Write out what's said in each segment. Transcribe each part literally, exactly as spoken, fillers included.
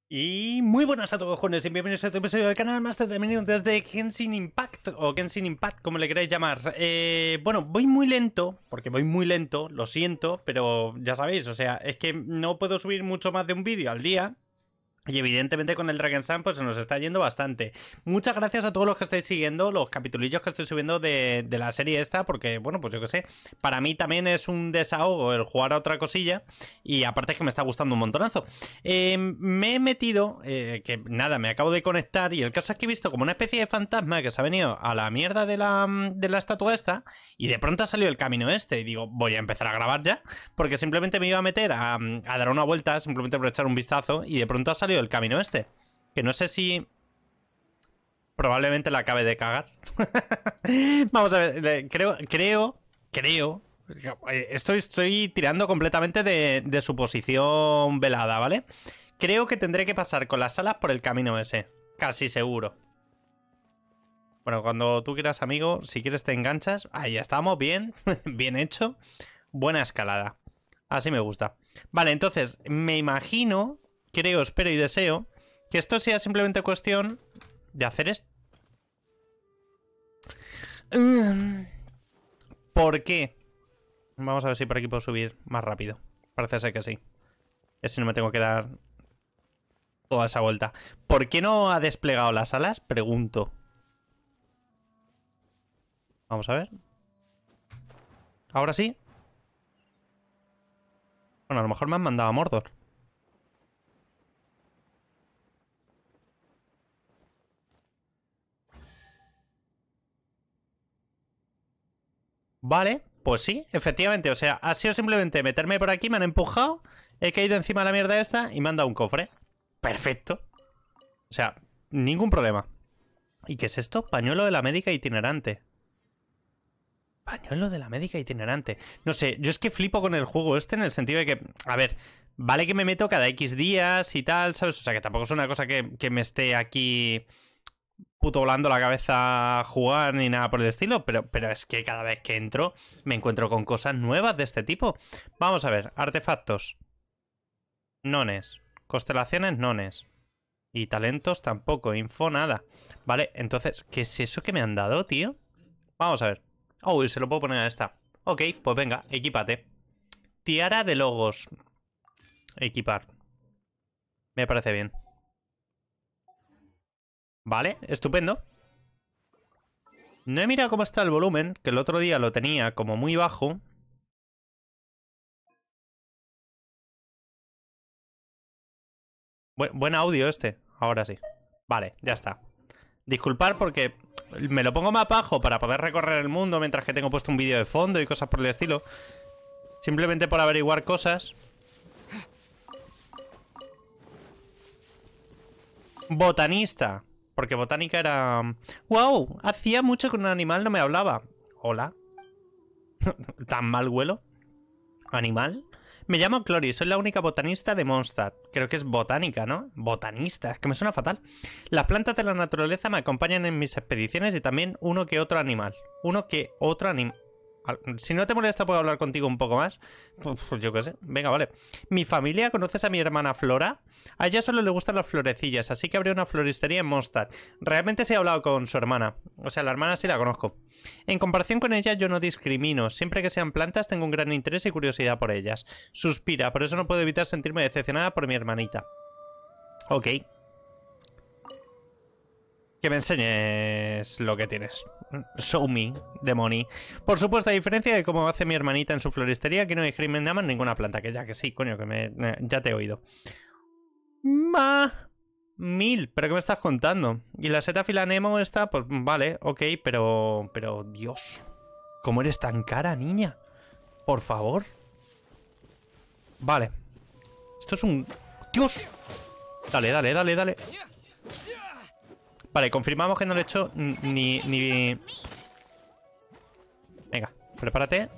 Y muy buenas a todos, jóvenes, y bienvenidos a otro episodio del canal Master de Menú desde Genshin Impact, o Genshin Impact, como le queráis llamar. Eh, bueno, voy muy lento, porque voy muy lento, lo siento, pero ya sabéis, o sea, es que no puedo subir mucho más de un vídeo al día. Y evidentemente con el Dragon Sun pues se nos está yendo bastante. Muchas gracias a todos los que estáis siguiendo los capitulillos que estoy subiendo de, de la serie esta, porque bueno, pues yo qué sé, para mí también es un desahogo el jugar a otra cosilla. Y aparte es que me está gustando un montonazo. eh, Me he metido, eh, que nada, me acabo de conectar. Y el caso es que he visto como una especie de fantasma que se ha venido a la mierda de la, de la estatua esta. Y de pronto ha salido el camino este. Y digo, voy a empezar a grabar ya, porque simplemente me iba a meter a, a dar una vuelta, simplemente por echar un vistazo. Y de pronto ha salido el camino este, que no sé si probablemente la acabe de cagar. Vamos a ver, creo, creo, creo estoy, estoy tirando completamente de, de suposición velada, ¿vale? Creo que tendré que pasar con las alas por el camino ese, casi seguro. Bueno, cuando tú quieras, amigo, si quieres te enganchas. Ahí ya estamos, bien, bien hecho. Buena escalada, así me gusta. Vale, entonces, me imagino, creo, espero y deseo que esto sea simplemente cuestión de hacer esto. ¿Por qué? Vamos a ver si por aquí puedo subir más rápido. Parece ser que sí. Es si no me tengo que dar toda esa vuelta. ¿Por qué no ha desplegado las alas? Pregunto. Vamos a ver. ¿Ahora sí? Bueno, a lo mejor me han mandado a Mordor. Vale, pues sí, efectivamente. O sea, ha sido simplemente meterme por aquí, me han empujado, he caído encima de la mierda esta y me han dado un cofre. Perfecto. O sea, ningún problema. ¿Y qué es esto? Pañuelo de la médica itinerante. Pañuelo de la médica itinerante. No sé, yo es que flipo con el juego este en el sentido de que, a ver, vale que me meto cada X días y tal, ¿sabes? O sea, que tampoco es una cosa que, que me esté aquí puto volando la cabeza a jugar ni nada por el estilo, pero, pero es que cada vez que entro me encuentro con cosas nuevas de este tipo. Vamos a ver, artefactos. Nones. Constelaciones, nones. Y talentos tampoco, info nada. Vale, entonces, ¿qué es eso que me han dado, tío? Vamos a ver. Oh, se lo puedo poner a esta. Ok, pues venga, equípate. Tiara de logos. Equipar. Me parece bien. Vale, estupendo. No he mirado cómo está el volumen, que el otro día lo tenía como muy bajo. Bu- buen audio este, ahora sí. Vale, ya está. Disculpar porque me lo pongo más bajo para poder recorrer el mundo mientras que tengo puesto un vídeo de fondo y cosas por el estilo. Simplemente por averiguar cosas. Botanista. Porque botánica era... ¡Wow! Hacía mucho que un animal no me hablaba. Hola. ¿Tan mal huelo? ¿Animal? Me llamo Clory, soy la única botanista de Mondstadt. Creo que es botánica, ¿no? Botanista, es que me suena fatal. Las plantas de la naturaleza me acompañan en mis expediciones y también uno que otro animal. Uno que otro animal. Si no te molesta, puedo hablar contigo un poco más. Pues yo qué sé. Venga, vale. Mi familia, ¿conoces a mi hermana Flora? A ella solo le gustan las florecillas, así que abrió una floristería en Mondstadt. Realmente sí he hablado con su hermana. O sea, la hermana sí la conozco. En comparación con ella, yo no discrimino. Siempre que sean plantas, tengo un gran interés y curiosidad por ellas. Suspira, por eso no puedo evitar sentirme decepcionada por mi hermanita. Ok. Que me enseñes lo que tienes. Show me the money. Por supuesto, a diferencia de cómo hace mi hermanita en su floristería, aquí no discriminamos ninguna planta. Que ya que sí, coño, que me, ya te he oído. Ma... Mil, ¿pero qué me estás contando? Y la seta filanemo esta, pues vale, ok, pero... Pero, Dios. ¿Cómo eres tan cara, niña? Por favor. Vale. Esto es un... ¡Dios! Dale, dale, dale, dale. Vale, confirmamos que no le he hecho ni... ni... Venga, prepárate.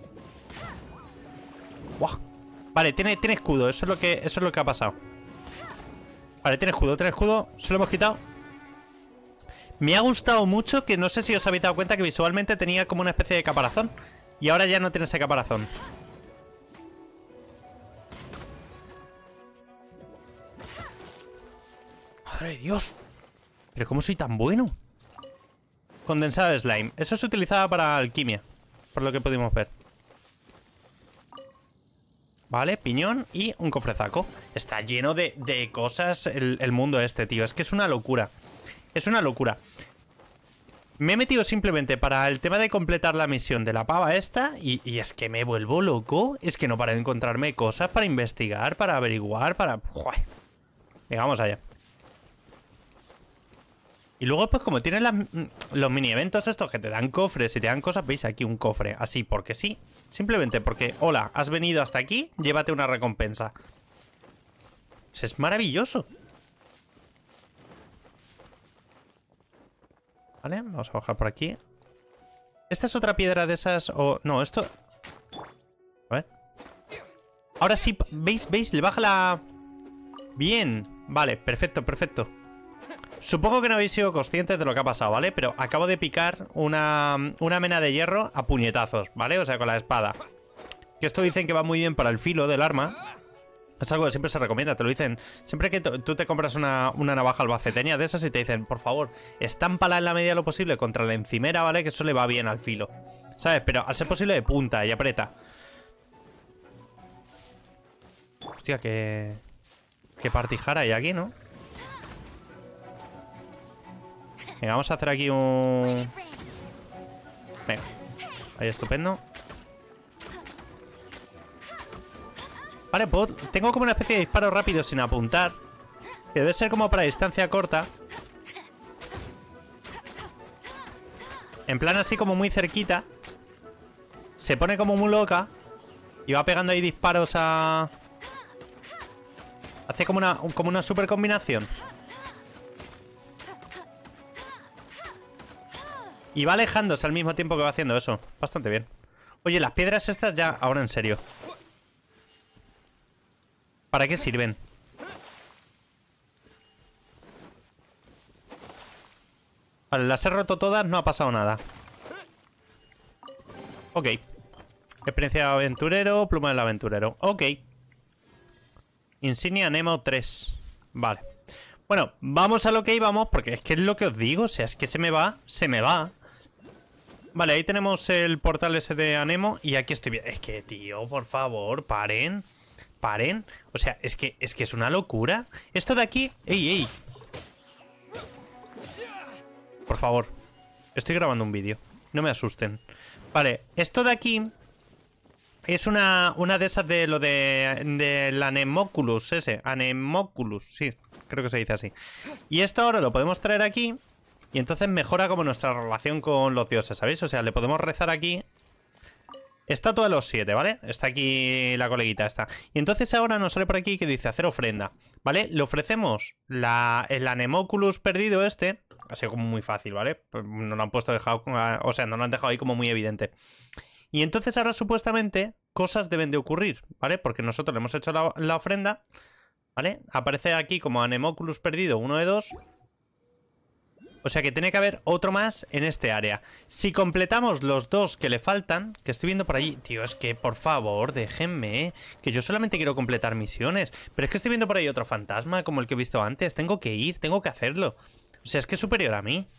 ¡Guau! Vale, tiene, tiene escudo, eso es lo que, eso es lo que ha pasado. Vale, tiene escudo, tiene escudo. Se lo hemos quitado. Me ha gustado mucho que no sé si os habéis dado cuenta que visualmente tenía como una especie de caparazón. Y ahora ya no tiene ese caparazón. Madre de Dios. Pero ¿cómo soy tan bueno? Condensado de slime. Eso se utilizaba para alquimia, por lo que pudimos ver. Vale, piñón y un cofrezaco. Está lleno de, de cosas el, el mundo este, tío. Es que es una locura. Es una locura. Me he metido simplemente para el tema de completar la misión de la pava esta y, y es que me vuelvo loco. Es que no paro de encontrarme cosas para investigar, para averiguar, para... Joder. Venga, vamos allá. Y luego, pues como tienen las, los mini eventos estos que te dan cofres y te dan cosas, veis aquí un cofre, así, porque sí. Simplemente porque, hola, has venido hasta aquí, llévate una recompensa. Pues es maravilloso. Vale, vamos a bajar por aquí. Esta es otra piedra de esas, o... No, esto... A ver. Ahora sí, ¿veis? ¿Veis? Le baja la... Bien, vale, perfecto, perfecto. Supongo que no habéis sido conscientes de lo que ha pasado, ¿vale? Pero acabo de picar una, una mena de hierro a puñetazos, ¿vale? O sea, con la espada. Que esto dicen que va muy bien para el filo del arma. Es algo que siempre se recomienda, te lo dicen. Siempre que tú te compras una, una navaja albaceteña de esas y te dicen, por favor, estámpala en la medida de lo posible contra la encimera, ¿vale? Que eso le va bien al filo, ¿sabes? Pero al ser posible de punta y aprieta. Hostia, qué... Qué partijara hay aquí, ¿no? Venga, vamos a hacer aquí un... Venga. Ahí, estupendo. Vale, puedo... tengo como una especie de disparo rápido sin apuntar. Que debe ser como para distancia corta. En plan así como muy cerquita. Se pone como muy loca. Y va pegando ahí disparos a... Hace como una, como una super combinación. Y va alejándose al mismo tiempo que va haciendo eso. Bastante bien. Oye, las piedras estas ya, ahora en serio, ¿para qué sirven? Vale, las he roto todas, no ha pasado nada. Ok. Experiencia de aventurero, pluma del aventurero. Ok. Insignia Nemo tres. Vale. Bueno, vamos a lo que íbamos, porque es que es lo que os digo. O sea, es que se me va, se me va. Vale, ahí tenemos el portal ese de Anemo. Y aquí estoy viendo. Es que, tío, por favor, paren. Paren. O sea, es que es que es una locura. Esto de aquí... ¡Ey, ey! Por favor. Estoy grabando un vídeo. No me asusten. Vale, esto de aquí... Es una, una de esas de lo de... Del Anemoculus ese. Anemoculus, sí. Creo que se dice así. Y esto ahora lo podemos traer aquí. Y entonces mejora como nuestra relación con los dioses, ¿sabéis? O sea, le podemos rezar aquí... Estatua de los siete, ¿vale? Está aquí la coleguita esta. Y entonces ahora nos sale por aquí que dice hacer ofrenda, ¿vale? Le ofrecemos la, el Anemoculus perdido este. Ha sido como muy fácil, ¿vale? No lo han puesto dejado... O sea, no lo han dejado ahí como muy evidente. Y entonces ahora supuestamente cosas deben de ocurrir, ¿vale? Porque nosotros le hemos hecho la, la ofrenda, ¿vale? Aparece aquí como Anemoculus perdido, uno de dos. O sea que tiene que haber otro más en este área. Si completamos los dos que le faltan, que estoy viendo por allí... Tío, es que por favor, déjenme, que yo solamente quiero completar misiones. Pero es que estoy viendo por ahí otro fantasma como el que he visto antes. Tengo que ir, tengo que hacerlo. O sea, es que es superior a mí.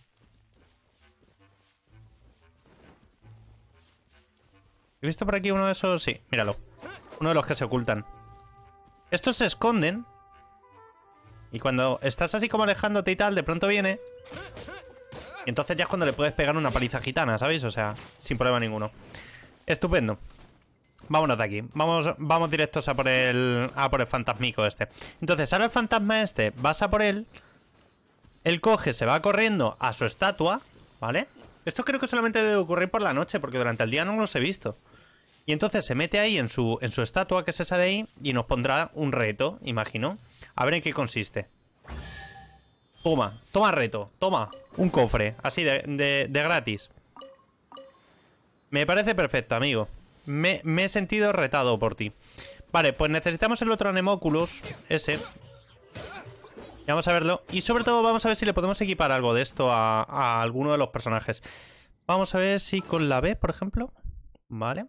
¿He visto por aquí uno de esos? Sí, míralo. Uno de los que se ocultan. Estos se esconden. Y cuando estás así como alejándote y tal, de pronto viene... Y entonces ya es cuando le puedes pegar una paliza gitana, ¿sabéis? O sea, sin problema ninguno. Estupendo. Vámonos de aquí. Vamos, vamos directos a por el... A por el fantasmico este. Entonces, ahora el fantasma este, vas a por él. Él coge, se va corriendo a su estatua, ¿vale? Esto creo que solamente debe ocurrir por la noche, porque durante el día no los he visto. Y entonces se mete ahí en su, en su estatua, que es esa de ahí, y nos pondrá un reto, imagino. A ver en qué consiste. Toma, toma reto, toma. Un cofre, así de, de, de gratis. Me parece perfecto, amigo. Me, me he sentido retado por ti. Vale, pues necesitamos el otro Anemoculus, ese. Y vamos a verlo. Y sobre todo vamos a ver si le podemos equipar algo de esto a, a alguno de los personajes. Vamos a ver si con la B, por ejemplo. Vale.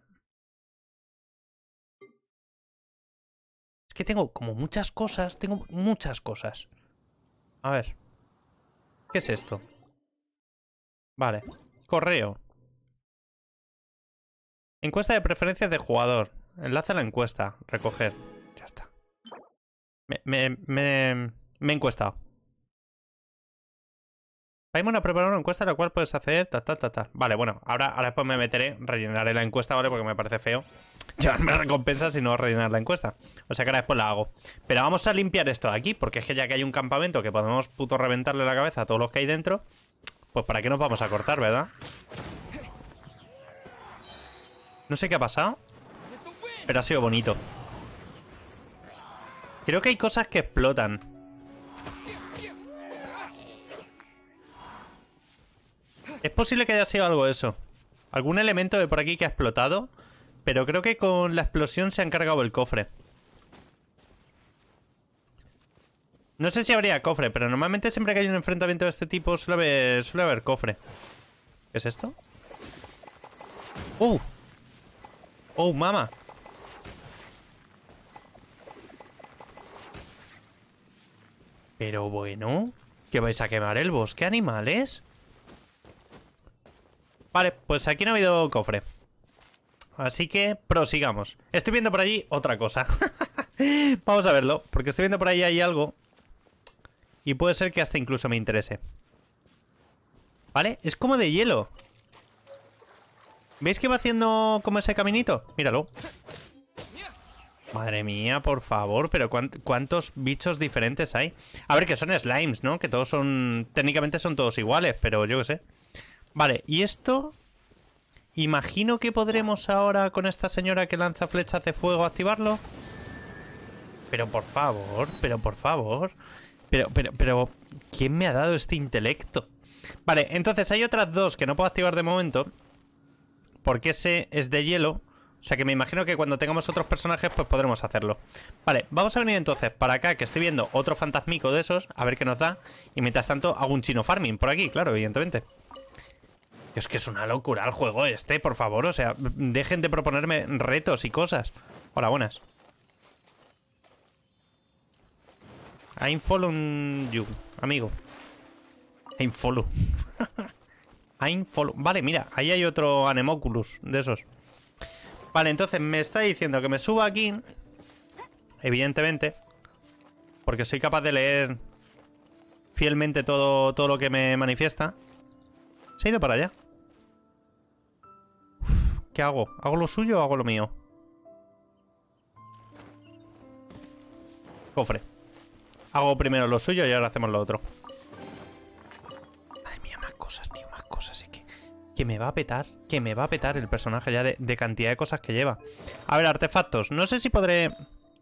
Es que tengo como muchas cosas. Tengo muchas cosas. A ver. ¿Qué es esto? Vale. Correo. Encuesta de preferencias de jugador. Enlace a la encuesta. Recoger. Ya está. Me, me, me, me he encuestado. Paimon a preparar una encuesta en la cual puedes hacer ta, ta, ta, ta. Vale, bueno, ahora, ahora después me meteré, rellenaré la encuesta, ¿vale? Porque me parece feo llevarme recompensas y no rellenar la encuesta. O sea que ahora después la hago. Pero vamos a limpiar esto de aquí, porque es que ya que hay un campamento que podemos puto reventarle la cabeza a todos los que hay dentro, pues ¿para qué nos vamos a cortar, verdad? No sé qué ha pasado, pero ha sido bonito. Creo que hay cosas que explotan. Es posible que haya sido algo eso. Algún elemento de por aquí que ha explotado. Pero creo que con la explosión se han cargado el cofre. No sé si habría cofre, pero normalmente siempre que hay un enfrentamiento de este tipo suele haber, suele haber cofre. ¿Qué es esto? ¡Uh! ¡Oh, mama! Pero bueno... ¿Que vais a quemar el bosque, animales? Vale, pues aquí no ha habido cofre. Así que prosigamos. Estoy viendo por allí otra cosa. Vamos a verlo, porque estoy viendo por ahí hay algo. Y puede ser que hasta incluso me interese. ¿Vale? Es como de hielo. ¿Veis que va haciendo como ese caminito? Míralo. Madre mía, por favor, pero ¿cuánt- ¿cuántos bichos diferentes hay? A ver, que son slimes, ¿no? Que todos son... Técnicamente son todos iguales, pero yo qué sé. Vale, y esto... Imagino que podremos ahora con esta señora que lanza flechas de fuego activarlo. Pero por favor, pero por favor. Pero, pero, pero... ¿Quién me ha dado este intelecto? Vale, entonces hay otras dos que no puedo activar de momento. Porque ese es de hielo. O sea que me imagino que cuando tengamos otros personajes pues podremos hacerlo. Vale, vamos a venir entonces para acá, que estoy viendo otro fantasmico de esos. A ver qué nos da. Y mientras tanto hago un chino farming por aquí, claro, evidentemente. Es que es una locura el juego este, por favor. O sea, dejen de proponerme retos y cosas. Hola, buenas. I'm following you, amigo. I'm follow. I'm follow. Vale, mira, ahí hay otro Anemoculus de esos. Vale, entonces me está diciendo que me suba aquí. Evidentemente. Porque soy capaz de leer fielmente todo, todo lo que me manifiesta. Se ha ido para allá. Uf, ¿qué hago? ¿Hago lo suyo o hago lo mío? Cofre. Hago primero lo suyo y ahora hacemos lo otro. Madre mía, más cosas, tío, más cosas. Es que, que me va a petar, que me va a petar el personaje ya de, de cantidad de cosas que lleva. A ver, artefactos. No sé si podré...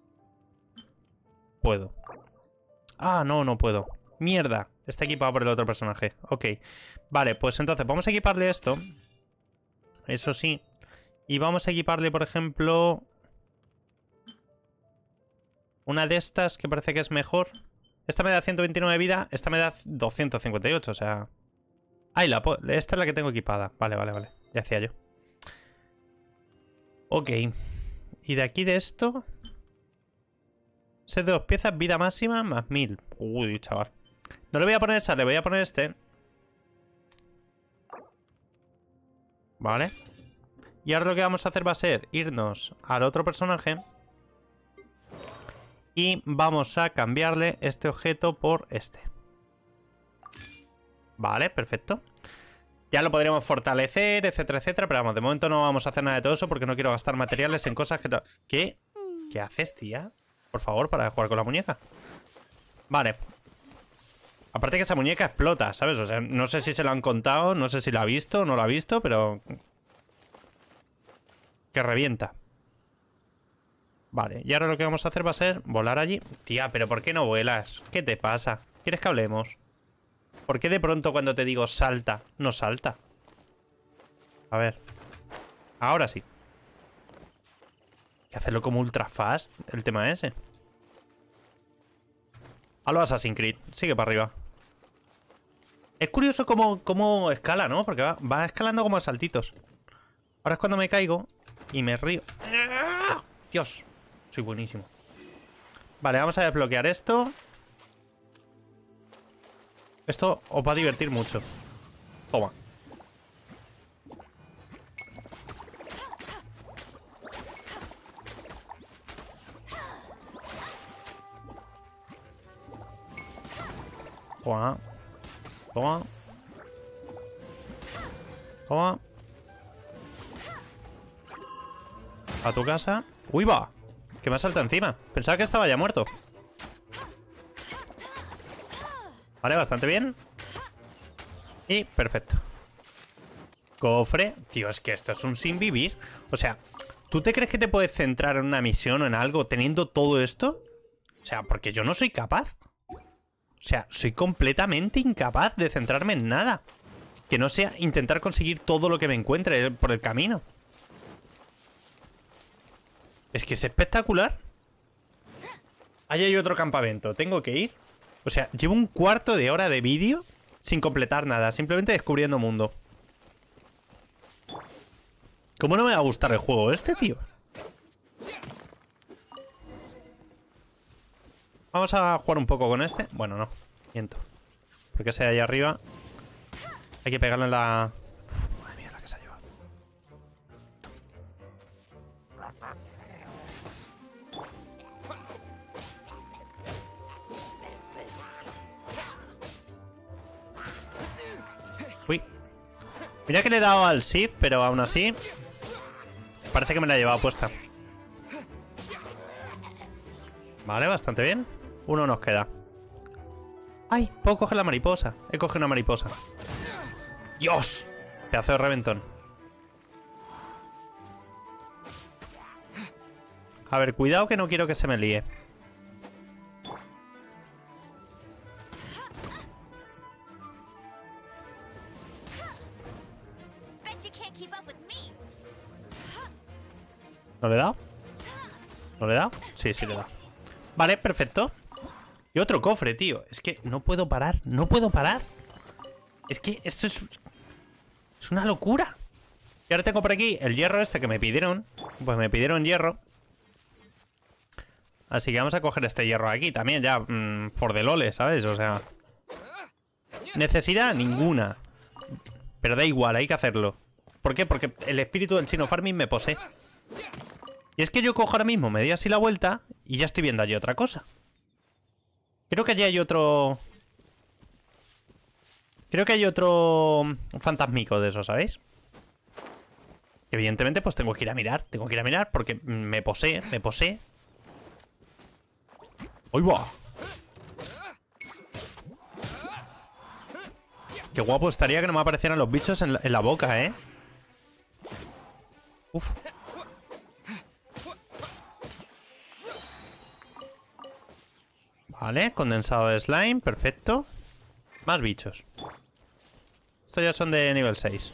Puedo. Ah, no, no puedo. Mierda. Está equipado por el otro personaje. Ok. Vale, pues entonces vamos a equiparle esto. Eso sí. Y vamos a equiparle, por ejemplo... Una de estas que parece que es mejor. Esta me da ciento veintinueve de vida. Esta me da doscientos cincuenta y ocho, o sea... Ay, la esta es la que tengo equipada. Vale, vale, vale. Ya hacía yo. Ok. Y de aquí de esto... Set de dos piezas, vida máxima, más mil. Uy, chaval. No le voy a poner esa, le voy a poner este. Vale. Y ahora lo que vamos a hacer va a ser irnos al otro personaje. Y vamos a cambiarle este objeto por este. Vale, perfecto. Ya lo podríamos fortalecer, etcétera, etcétera. Pero vamos, de momento no vamos a hacer nada de todo eso porque no quiero gastar materiales en cosas que... ¿Qué? ¿Qué haces, tía? Por favor, para de jugar con la muñeca. Vale. Aparte que esa muñeca explota, ¿sabes? O sea, no sé si se lo han contado, no sé si la ha visto o no la ha visto, pero... Que revienta. Vale, y ahora lo que vamos a hacer va a ser volar allí. Tía, pero ¿por qué no vuelas? ¿Qué te pasa? ¿Quieres que hablemos? ¿Por qué de pronto cuando te digo salta, no salta? A ver. Ahora sí. Hay que hacerlo como ultra fast, el tema ese. A lo Assassin's Creed. Sigue para arriba. Es curioso cómo, cómo escala, ¿no? Porque va, va escalando como a saltitos. Ahora es cuando me caigo y me río. Dios, soy buenísimo. Vale, vamos a desbloquear esto. Esto os va a divertir mucho. Toma. Toma. Toma. Toma. A tu casa. ¡Uy, va! Que me salta encima. Pensaba que estaba ya muerto. Vale, bastante bien. Y perfecto. Cofre. Tío, es que esto es un sin vivir. O sea, ¿tú te crees que te puedes centrar en una misión o en algo teniendo todo esto? O sea, porque yo no soy capaz. O sea, soy completamente incapaz de centrarme en nada que no sea intentar conseguir todo lo que me encuentre por el camino. Es que es espectacular. Ahí hay otro campamento. Tengo que ir. O sea, llevo un cuarto de hora de vídeo sin completar nada, simplemente descubriendo mundo. ¿Cómo no me va a gustar el juego este, tío? Vamos a jugar un poco con este. Bueno, no, miento. Porque ese de ahí arriba hay que pegarle en la... Uf, madre mía, la que se ha llevado. Uy. Mira que le he dado al shift, pero aún así parece que me la he llevado puesta. Vale, bastante bien. Uno nos queda. ¡Ay! Puedo coger la mariposa. He cogido una mariposa. ¡Dios! Pedazo de reventón. A ver, cuidado que no quiero que se me líe. ¿No le he dado? ¿No le he dado? Sí, sí le he dado. Vale, perfecto. Y otro cofre, tío. Es que no puedo parar. No puedo parar. Es que esto es... Es una locura. Y ahora tengo por aquí el hierro este que me pidieron. Pues me pidieron hierro. Así que vamos a coger este hierro aquí también, ya. Mmm, for the lole, ¿sabes? O sea... Necesidad ninguna. Pero da igual, hay que hacerlo. ¿Por qué? Porque el espíritu del chino farming me posee. Y es que yo cojo ahora mismo, me di así la vuelta y ya estoy viendo allí otra cosa. Creo que allí hay otro... Creo que hay otro fantasmico de eso, ¿sabéis? Evidentemente pues tengo que ir a mirar. Tengo que ir a mirar porque me posee, me posee. ¡Uy, va! Qué guapo estaría que no me aparecieran los bichos en la, en la boca, ¿eh? Uf. Vale, condensado de slime, perfecto. Más bichos. Estos ya son de nivel seis.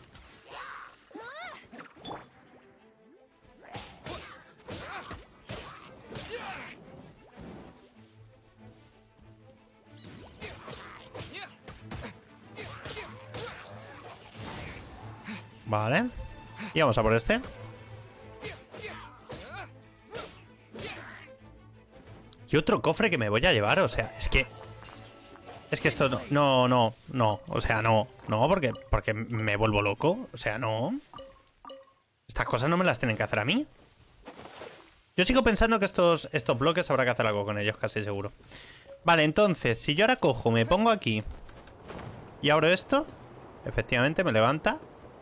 Vale. Y vamos a por este. ¿Y otro cofre que me voy a llevar? O sea, es que... Es que esto no, no, no, no. O sea, no, no, porque, porque me vuelvo loco. O sea, no. Estas cosas no me las tienen que hacer a mí. Yo sigo pensando que estos, estos bloques habrá que hacer algo con ellos, casi seguro. Vale, entonces, si yo ahora cojo, me pongo aquí y abro esto, efectivamente me levanta.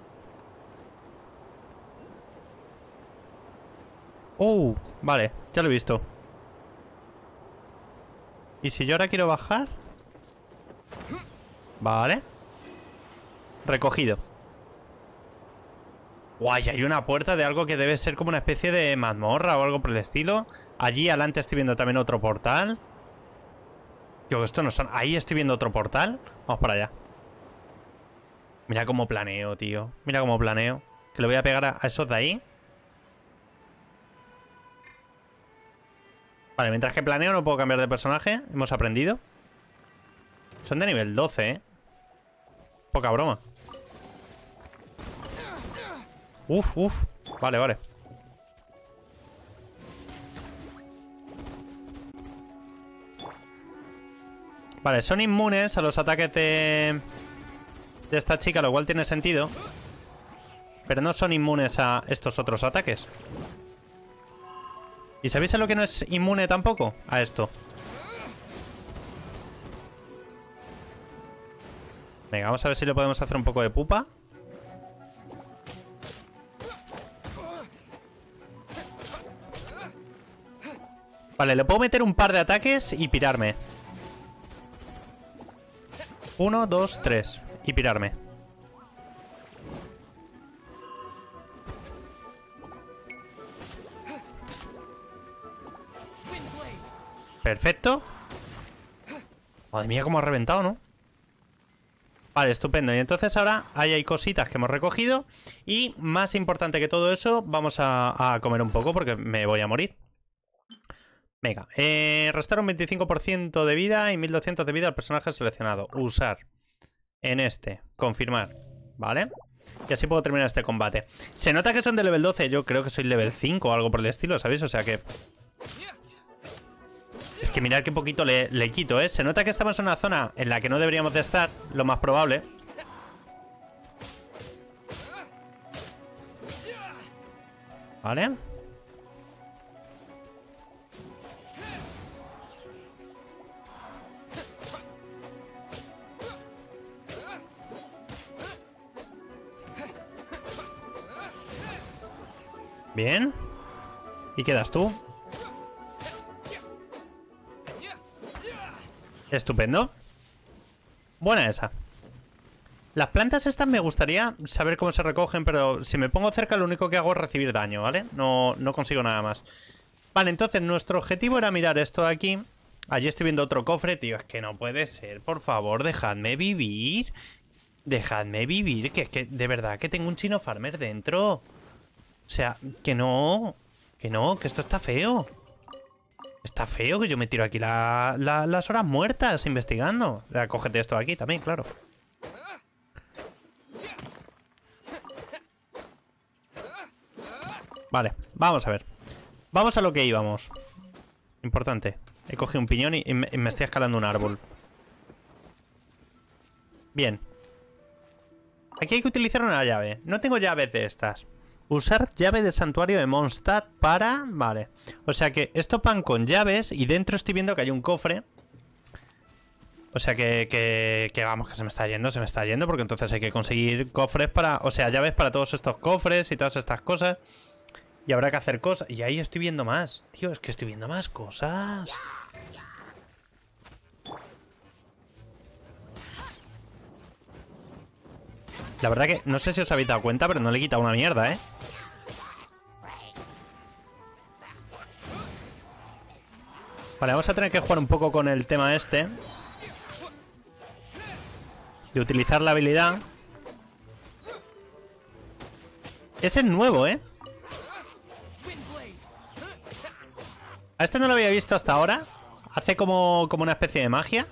Uh, vale, ya lo he visto. Y si yo ahora quiero bajar... Vale. Recogido. Guay, hay una puerta de algo que debe ser como una especie de mazmorra o algo por el estilo. Allí adelante estoy viendo también otro portal. Tío, esto no son... Ahí estoy viendo otro portal. Vamos para allá. Mira cómo planeo, tío. Mira cómo planeo. Que le voy a pegar a, a esos de ahí. Vale, mientras que planeo no puedo cambiar de personaje. Hemos aprendido. Son de nivel doce, ¿eh? Poca broma. Uf, uf. Vale, vale. Vale, son inmunes a los ataques de... de esta chica, lo cual tiene sentido. Pero no son inmunes a estos otros ataques. ¿Y sabéis a lo que no es inmune tampoco? A esto. Venga, vamos a ver si le podemos hacer un poco de pupa. Vale, le puedo meter un par de ataques y pirarme. Uno, dos, tres. Y pirarme. Perfecto. Madre mía, cómo ha reventado, ¿no? Vale, estupendo. Y entonces ahora ahí hay cositas que hemos recogido. Y más importante que todo eso, vamos a, a comer un poco porque me voy a morir. Venga, eh, restar un veinticinco por ciento de vida y mil doscientos de vida al personaje seleccionado. Usar en este, confirmar, ¿vale? Y así puedo terminar este combate. Se nota que son de level doce, yo creo que soy level cinco o algo por el estilo, ¿sabéis? O sea que... Es que mirad qué poquito le, le quito, ¿eh? Se nota que estamos en una zona en la que no deberíamos de estar, lo más probable. ¿Vale? Bien. ¿Y quedas tú? Estupendo. Buena esa. Las plantas estas me gustaría saber cómo se recogen, pero si me pongo cerca lo único que hago es recibir daño, ¿vale? No, no consigo nada más. Vale, entonces nuestro objetivo era mirar esto de aquí. Allí estoy viendo otro cofre, tío. Es que no puede ser, por favor, dejadme vivir. Dejadme vivir, que es que de verdad que tengo un chino farmer dentro. O sea, que no, que no, que esto está feo. Está feo que yo me tiro aquí la, la, las horas muertas investigando. Ya, cógete esto de aquí también, claro. Vale, vamos a ver. Vamos a lo que íbamos. Importante. He cogido un piñón y, y, me, y me estoy escalando un árbol. Bien. Aquí hay que utilizar una llave. No tengo llaves de estas. Usar llave de santuario de Mondstadt para... Vale. O sea que esto van con llaves y dentro estoy viendo que hay un cofre. O sea que, que, que vamos, que se me está yendo, se me está yendo. Porque entonces hay que conseguir cofres para... O sea, llaves para todos estos cofres y todas estas cosas. Y habrá que hacer cosas. Y ahí estoy viendo más. Tío, es que estoy viendo más cosas. La verdad que no sé si os habéis dado cuenta, pero no le he quitado una mierda, ¿eh? Vale, vamos a tener que jugar un poco con el tema este. De utilizar la habilidad. Ese es nuevo, ¿eh? A este no lo había visto hasta ahora. Hace como, como una especie de magia.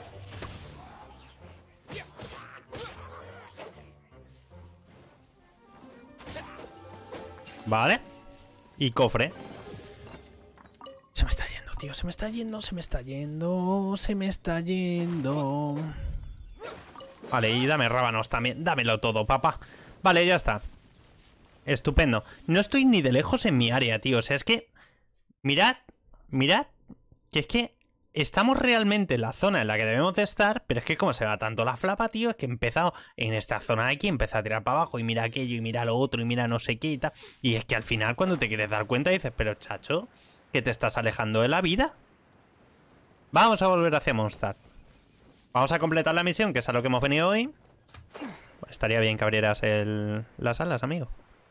Vale. Y cofre. Se me está yendo, tío. Se me está yendo, se me está yendo. Se me está yendo. Vale, y dame rábanos también. Dámelo todo, papá. Vale, ya está. Estupendo. No estoy ni de lejos en mi área, tío. O sea, es que... Mirad. Mirad. Que es que... Estamos realmente en la zona en la que debemos de estar, pero es que como se va tanto la flapa, tío, es que he empezado en esta zona de aquí, empecé a tirar para abajo y mira aquello y mira lo otro y mira no sé qué y tal. Y es que al final cuando te quieres dar cuenta dices, pero chacho, que te estás alejando de la vida. Vamos a volver hacia Mondstadt. Vamos a completar la misión, que es a lo que hemos venido hoy. Pues estaría bien que abrieras el... las alas, amigo.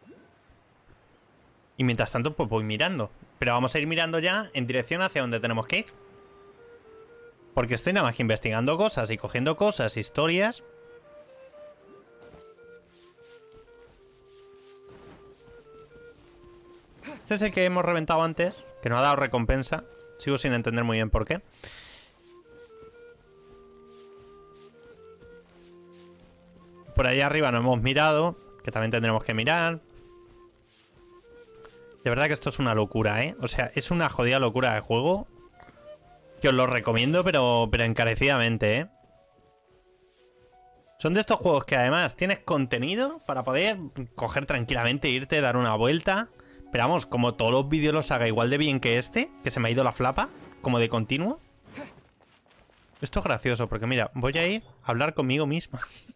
Y mientras tanto, pues voy mirando. Pero vamos a ir mirando ya en dirección hacia donde tenemos que ir. Porque estoy nada más que investigando cosas y cogiendo cosas, historias. Este es el que hemos reventado antes, que no ha dado recompensa. Sigo sin entender muy bien por qué. Por allá arriba no hemos mirado, que también tendremos que mirar. De verdad que esto es una locura, ¿eh? O sea, es una jodida locura de juego. Que os lo recomiendo, pero, pero encarecidamente, ¿eh? Son de estos juegos que además tienes contenido para poder coger tranquilamente, irte, dar una vuelta. Pero vamos, como todos los vídeos los haga igual de bien que este, que se me ha ido la flapa, como de continuo. Esto es gracioso, porque mira, voy a ir a hablar conmigo misma.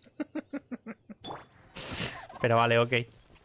Pero vale, ok.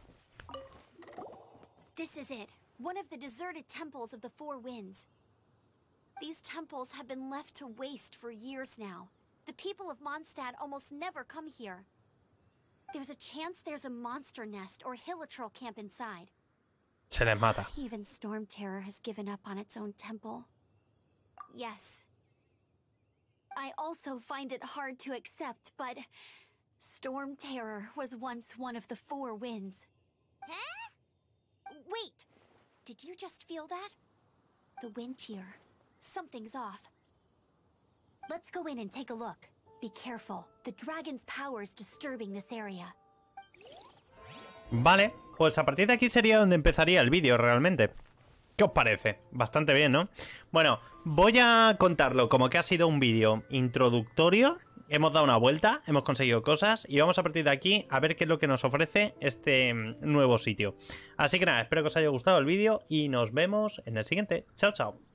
This is it, one of the deserted temples of the Four Winds. These temples have been left to waste for years now. The people of Mondstadt almost never come here. There's a chance there's a monster nest or hilitrol camp inside. Se les mata. Even Storm Terror has given up on its own temple. Yes. I also find it hard to accept, but Storm Terror was once one of the Four Winds. Huh? Wait! Did you just feel that? The wind here. Something's off. Let's go in and take a look. Be careful. The dragon's power is disturbing this area. Vale, pues a partir de aquí sería donde empezaría el vídeo realmente. ¿Qué os parece? Bastante bien, ¿no? Bueno, voy a contarlo como que ha sido un vídeo introductorio. Hemos dado una vuelta, hemos conseguido cosas y vamos a partir de aquí a ver qué es lo que nos ofrece este nuevo sitio. Así que nada, espero que os haya gustado el vídeo y nos vemos en el siguiente. Chao, chao.